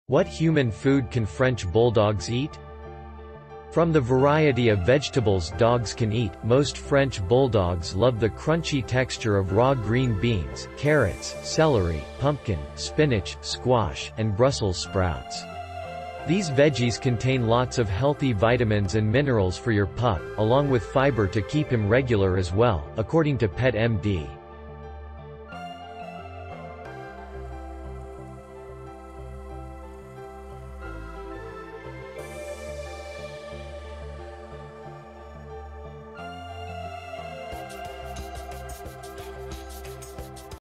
What human food can French bulldogs eat? From the variety of vegetables dogs can eat, most French bulldogs love the crunchy texture of raw green beans, carrots, celery, pumpkin, spinach, squash, and Brussels sprouts. These veggies contain lots of healthy vitamins and minerals for your pup, along with fiber to keep him regular as well, according to PetMD.